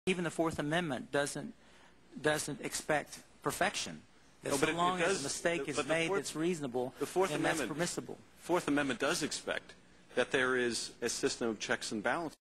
Even the Fourth Amendment doesn't expect perfection. No, So long as a mistake is made that's reasonable, then that's permissible. Fourth Amendment does expect that there is a system of checks and balances.